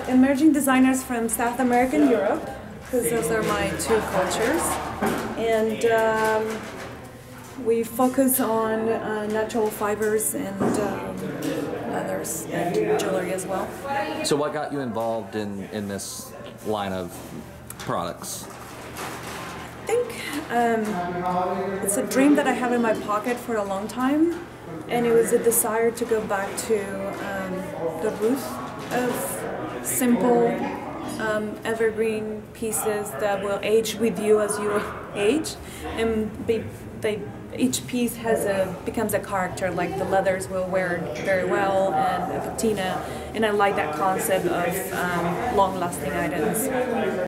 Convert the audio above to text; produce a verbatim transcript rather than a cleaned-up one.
emerging designers from South America and Europe, because those are my two cultures. And um, we focus on uh, natural fibers and um, leathers and jewelry as well. So what got you involved in, in this line of products? I think um, it's a dream that I have in my pocket for a long time, and it was a desire to go back to um, the roots of simple, um, evergreen pieces that will age with you as you age, and be, they, each piece has a becomes a character. Like the leathers will wear it very well, and the patina, and I like that concept of um, long-lasting items.